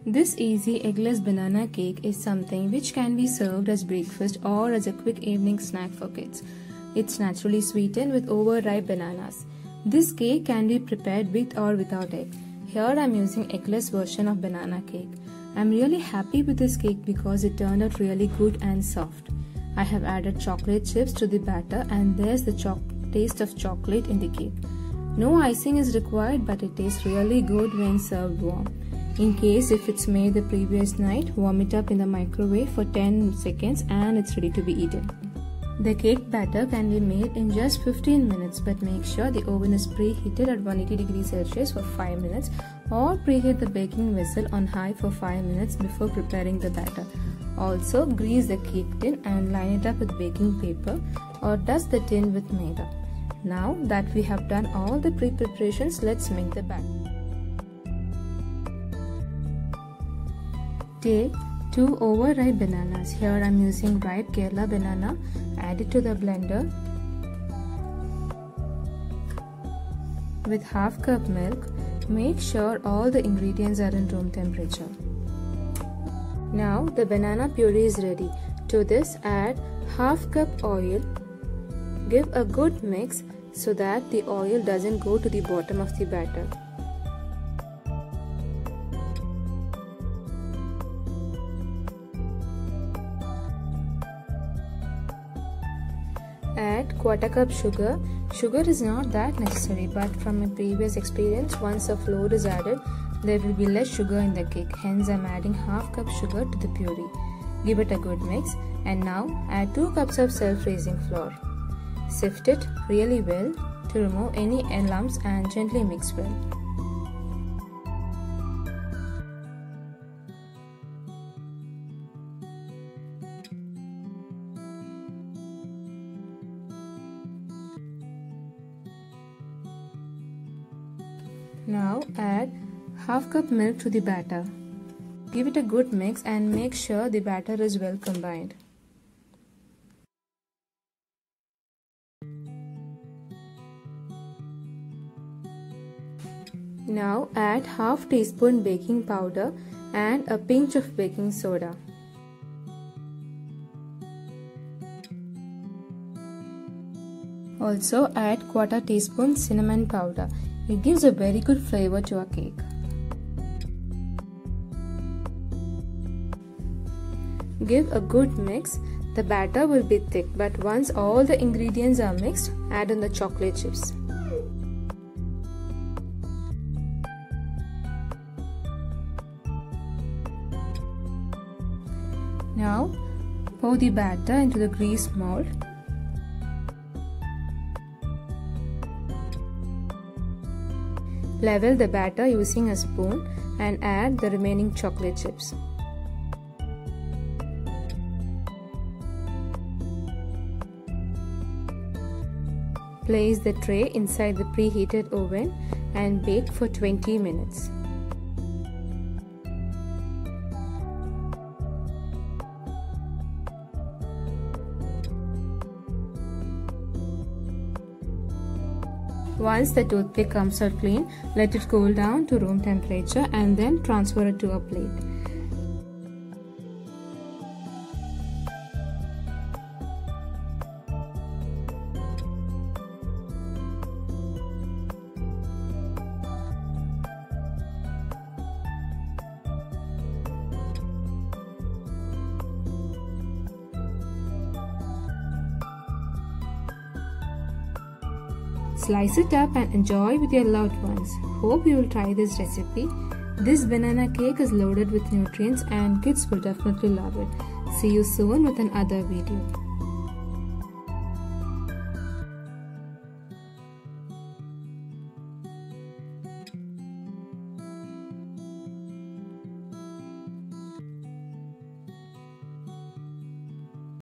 This easy eggless banana cake is something which can be served as breakfast or as a quick evening snack for kids. It's naturally sweetened with overripe bananas. This cake can be prepared with or without egg. Here I am using eggless version of banana cake. I am really happy with this cake because it turned out really good and soft. I have added chocolate chips to the batter and there's the taste of chocolate in the cake. No icing is required, but it tastes really good when served warm. In case if it's made the previous night, warm it up in the microwave for 10 seconds and it's ready to be eaten. The cake batter can be made in just 15 minutes, but make sure the oven is preheated at 180 degrees Celsius for 5 minutes or preheat the baking vessel on high for 5 minutes before preparing the batter. Also, grease the cake tin and line it up with baking paper or dust the tin with maida. Now that we have done all the pre-preparations, let's make the batter. Take 2 overripe bananas. Here I am using ripe Kerala banana. Add it to the blender with half cup milk. Make sure all the ingredients are in room temperature. Now the banana puree is ready. To this add half cup oil. Give a good mix so that the oil doesn't go to the bottom of the batter. Add 1/4 cup sugar. Sugar is not that necessary, but from my previous experience, once a flour is added, there will be less sugar in the cake. Hence, I am adding half cup sugar to the puree. Give it a good mix and now add 2 cups of self-raising flour. Sift it really well to remove any lumps and gently mix well. Now add half cup milk to the batter. Give it a good mix and make sure the batter is well combined. Now add half teaspoon baking powder and a pinch of baking soda. Also add 1/4 teaspoon cinnamon powder. It gives a very good flavor to our cake. Give a good mix. The batter will be thick, but once all the ingredients are mixed, add in the chocolate chips. Now pour the batter into the greased mold. Level the batter using a spoon and add the remaining chocolate chips. Place the tray inside the preheated oven and bake for 20 minutes. Once the toothpick comes out clean, let it cool down to room temperature and then transfer it to a plate. Slice it up and enjoy with your loved ones. Hope you will try this recipe. This banana cake is loaded with nutrients and kids will definitely love it. See you soon with another video.